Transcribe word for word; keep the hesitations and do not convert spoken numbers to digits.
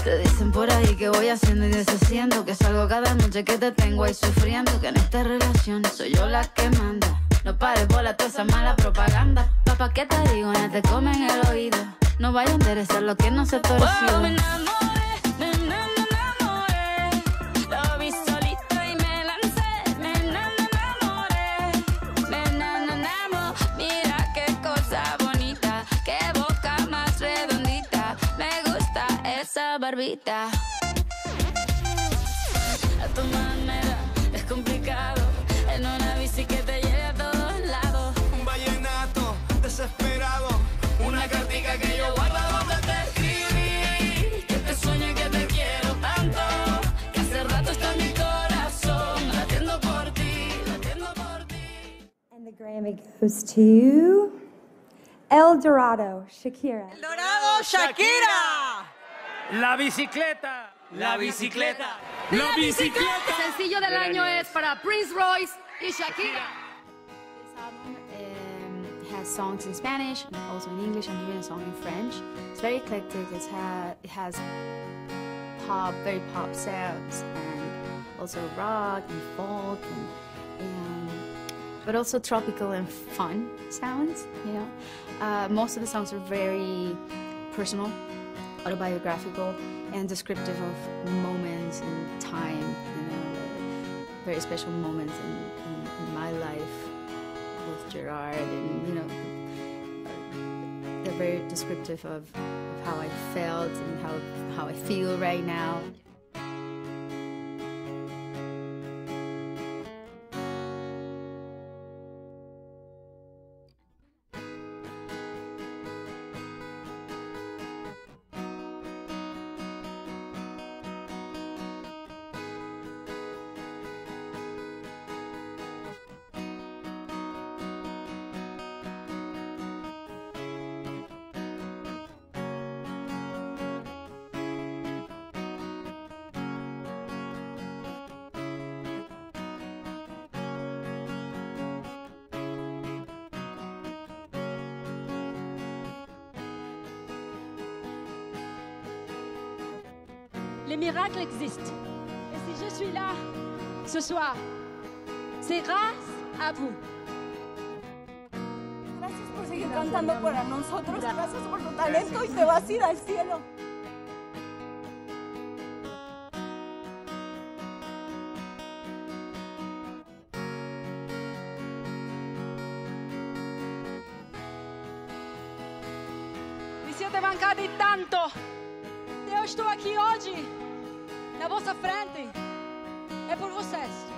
Te dicen por ahí que voy haciendo y deshaciendo, que salgo cada noche, que te tengo ahí sufriendo, que en esta relación soy yo la que manda. No pares bola toda esa mala propaganda. Papá, ¿qué te digo? No te comen el oído. No vaya a enderezar lo que no se torció. Oh, me enamoré, me enamoré. Lo vi solito y me lancé. Me enamoré, me enamoré. Mira qué cosa bonita, qué boca más redondita. Me gusta esa barbita. A tu manera es complicado en una bici que te lleve a todos lados. Un vallenato desesperado, una cartica que yo guardo donde te escribí. Que te sueño y que te quiero tanto, que hace rato está en mi corazón, latiendo por ti, latiendo por ti. And the Grammy goes to El Dorado, Shakira. El Dorado, Shakira. La bicicleta. La bicicleta. La bicicleta. El sencillo del año es para Prince Royce y Shakira. This album um, has songs in Spanish, and also in English, and even a song in French. It's very eclectic. It's ha it has pop, very pop sounds, and also rock and folk, and, and but also tropical and fun sounds. You know, uh, most of the songs are very personal, autobiographical, and descriptive of moments and time. You know, very special moments in, in, in my life with Gerard, and you know, they're very descriptive of, of how I felt and how how I feel right now. Les miracles existent. Et si je suis là ce soir, c'est grâce a vous. Gracias por seguir cantando para nosotros. Gracias por tu talento y te vas a ir al cielo. Mi siete mancati tanto. Eu estou aqui hoje, na vossa frente, é por vocês.